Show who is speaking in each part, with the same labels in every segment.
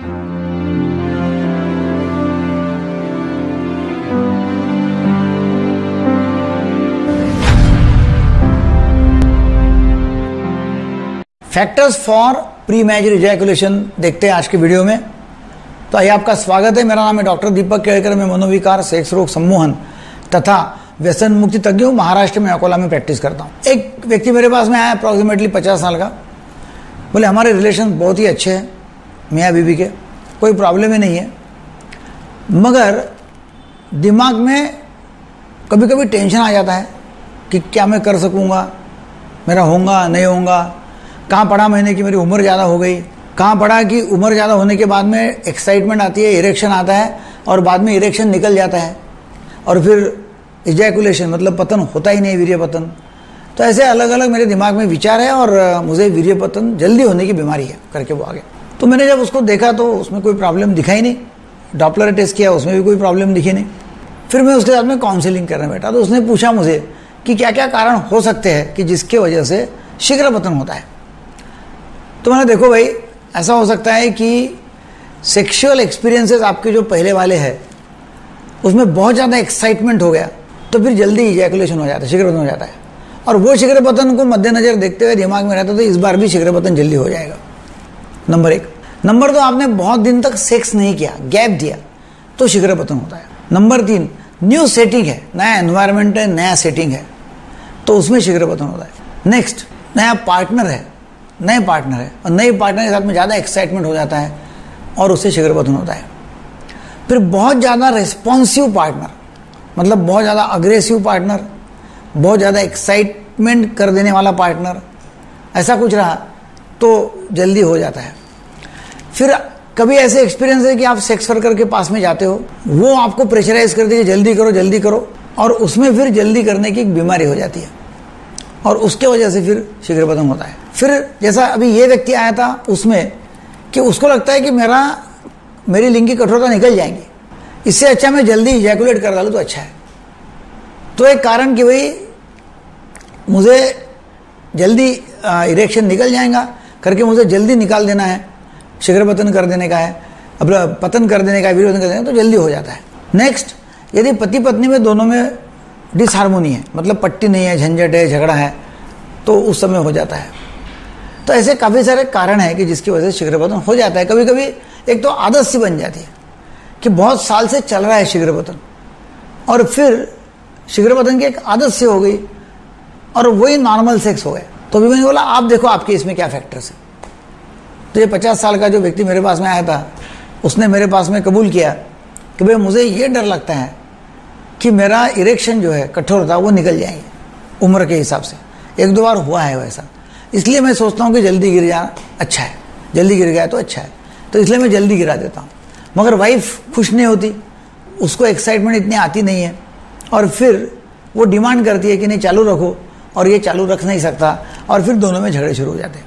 Speaker 1: Factors for premature ejaculation देखते हैं आज के वीडियो में। तो आइए, आपका स्वागत है। मेरा नाम है डॉक्टर दीपक केळकर। मैं मनोविकार, सेक्स रोग सम्मोहन तथा व्यसन मुक्ति तज्ञ हूँ। महाराष्ट्र में अकोला में प्रैक्टिस करता हूँ। एक व्यक्ति मेरे पास में आया, अप्रॉक्सीमेटली 50 साल का। बोले हमारे रिलेशन बहुत ही अच्छे हैं मियाँ बीवी के, कोई प्रॉब्लम ही नहीं है, मगर दिमाग में कभी कभी टेंशन आ जाता है कि क्या मैं कर सकूँगा, मेरा होगा नहीं होगा। कहाँ पढ़ा मैंने कि मेरी उम्र ज़्यादा हो गई, कहाँ पढ़ा कि उम्र ज़्यादा होने के बाद में एक्साइटमेंट आती है, इरेक्शन आता है और बाद में इरेक्शन निकल जाता है और फिर इजैकुलेशन मतलब पतन होता ही नहीं, वीर्य पतन। तो ऐसे अलग अलग मेरे दिमाग में विचार है और मुझे वीर्य पतन जल्दी होने की बीमारी है करके वो आगे। तो मैंने जब उसको देखा तो उसमें कोई प्रॉब्लम दिखा ही नहीं। डॉपलर टेस्ट किया, उसमें भी कोई प्रॉब्लम दिखी नहीं। फिर मैं उसके साथ में काउंसलिंग करने बैठा तो उसने पूछा मुझे कि क्या क्या कारण हो सकते हैं कि जिसके वजह से शीघ्र पतन होता है। तो मैंने देखो भाई, ऐसा हो सकता है कि सेक्सुअल एक्सपीरियंसेस आपके जो पहले वाले हैं उसमें बहुत ज़्यादा एक्साइटमेंट हो गया तो फिर जल्दी इजैकुलेशन हो जाता है, शीघ्र पतन हो जाता है। और वो शीघ्र पतन को मद्देनजर देखते हुए दिमाग में रहता तो इस बार भी शीघ्र पतन जल्दी हो जाएगा। नंबर 1। नंबर 2, आपने बहुत दिन तक सेक्स नहीं किया, गैप दिया, तो शीघ्र पतन होता है। नंबर 3, न्यू सेटिंग है, नया एनवायरमेंट है, नया सेटिंग है, तो उसमें शीघ्र पतन होता है। नेक्स्ट, नया पार्टनर है, नए पार्टनर है और नए पार्टनर के साथ में ज़्यादा एक्साइटमेंट हो जाता है और उससे शीघ्र पतन होता है। फिर बहुत ज़्यादा रिस्पॉन्सिव पार्टनर, मतलब बहुत ज़्यादा अग्रेसिव पार्टनर, बहुत ज़्यादा एक्साइटमेंट कर देने वाला पार्टनर, ऐसा कुछ रहा तो जल्दी हो जाता है। फिर कभी ऐसे एक्सपीरियंस है कि आप सेक्स वर्कर के पास में जाते हो, वो आपको प्रेशराइज कर दे जल्दी करो जल्दी करो, और उसमें फिर जल्दी करने की एक बीमारी हो जाती है और उसके वजह से फिर शीघ्र पतन होता है। फिर जैसा अभी ये व्यक्ति आया था उसमें कि उसको लगता है कि मेरी लिंग की कठोरता निकल जाएंगी, इससे अच्छा मैं जल्दी इजैकुलेट कर डालूँ तो अच्छा है। तो एक कारण कि भाई मुझे जल्दी इरेक्शन निकल जाएगा करके मुझे जल्दी निकाल देना है, शीघ्र पतन कर देने का है, अब पतन कर देने का है, वीर्य पतन कर देने का, तो जल्दी हो जाता है। नेक्स्ट, यदि पति पत्नी में दोनों में डिसहार्मोनी है, मतलब पट्टी नहीं है, झंझट है, झगड़ा है, तो उस समय हो जाता है। तो ऐसे काफ़ी सारे कारण हैं कि जिसकी वजह से शीघ्र पतन हो जाता है। कभी कभी एक तो आदत सी बन जाती है कि बहुत साल से चल रहा है शीघ्र पतन और फिर शीघ्र पतन की एक आदत सी हो गई और वही नॉर्मल सेक्स हो गया। तो अभी मैंने बोला आप देखो आपके इसमें क्या फैक्टर्स है। तो ये 50 साल का जो व्यक्ति मेरे पास में आया था उसने मेरे पास में कबूल किया कि भाई मुझे ये डर लगता है कि मेरा इरेक्शन जो है, कठोरता, वो निकल जाएंगे उम्र के हिसाब से। 1-2 बार हुआ है वैसा, इसलिए मैं सोचता हूँ कि जल्दी गिर जाना अच्छा है, जल्दी गिर गया तो अच्छा है, तो इसलिए मैं जल्दी गिरा देता हूँ। मगर वाइफ खुश नहीं होती, उसको एक्साइटमेंट इतनी आती नहीं है और फिर वो डिमांड करती है कि नहीं चालू रखो, और ये चालू रख नहीं सकता और फिर दोनों में झगड़े शुरू हो जाते हैं।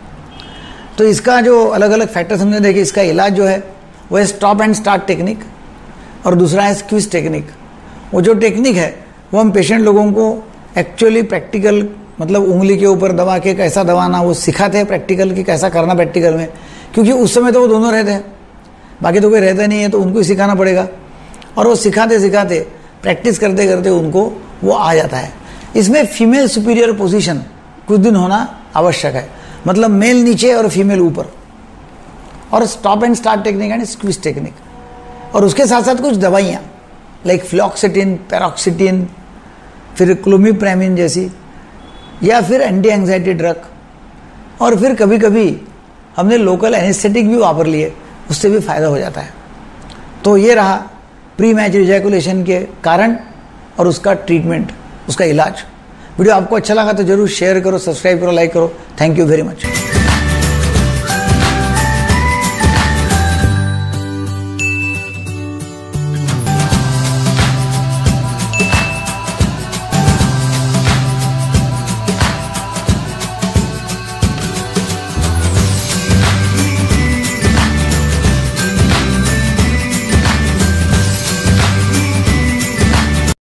Speaker 1: तो इसका जो अलग अलग फैक्टर्स हमने देखे, इसका इलाज जो है वो है स्टॉप एंड स्टार्ट टेक्निक और दूसरा है स्क्वीज टेक्निक। वो जो टेक्निक है वो हम पेशेंट लोगों को एक्चुअली प्रैक्टिकल, मतलब उंगली के ऊपर दबा के कैसा दबाना, वो सिखाते हैं प्रैक्टिकल कि कैसा करना प्रैक्टिकल में, क्योंकि उस समय तो वो दोनों रहते हैं, बाकी तो कोई रहता नहीं है, तो उनको ही सिखाना पड़ेगा। और वो सिखाते सिखाते प्रैक्टिस करते करते उनको वो आ जाता है। इसमें फीमेल सुपीरियर पोजीशन कुछ दिन होना आवश्यक है, मतलब मेल नीचे और फीमेल ऊपर, और स्टॉप एंड स्टार्ट टेक्निक यानी स्क्वीज टेक्निक, और उसके साथ साथ कुछ दवाइयाँ लाइक फ्लॉक्सिटिन, पैरोक्सिटिन, फिर क्लोमिप्रेमिन जैसी, या फिर एंटी एंजाइटी ड्रग, और फिर कभी कभी हमने लोकल एनेस्थेटिक भी वापर लिए, उससे भी फायदा हो जाता है। तो ये रहा प्री मैच्योर इजैकुलेशन के कारण और उसका ट्रीटमेंट, उसका इलाज। वीडियो आपको अच्छा लगा तो जरूर शेयर करो, सब्सक्राइब करो, लाइक करो। Thank you very much.